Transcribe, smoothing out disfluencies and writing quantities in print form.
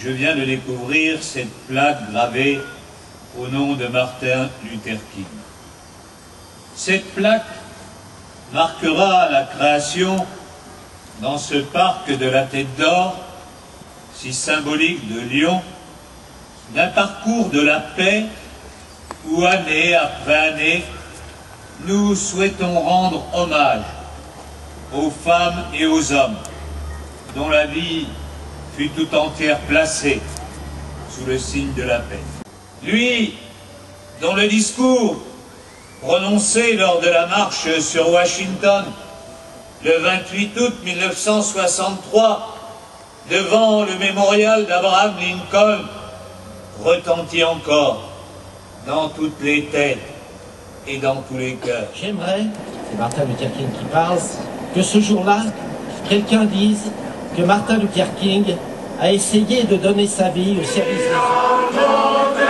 je viens de découvrir cette plaque gravée au nom de Martin Luther King. Cette plaque marquera la création, dans ce parc de la Tête d'Or, si symbolique de Lyon, d'un parcours de la paix où, année après année, nous souhaitons rendre hommage aux femmes et aux hommes dont la vie fut tout entière placée sous le signe de la paix. Lui, dont le discours prononcé lors de la marche sur Washington le 28 août 1963 devant le mémorial d'Abraham Lincoln retentit encore dans toutes les têtes et dans tous les cœurs. J'aimerais, c'est Martin Luther King qui parle, que ce jour-là, quelqu'un dise que Martin Luther King a essayé de donner sa vie au service des autres.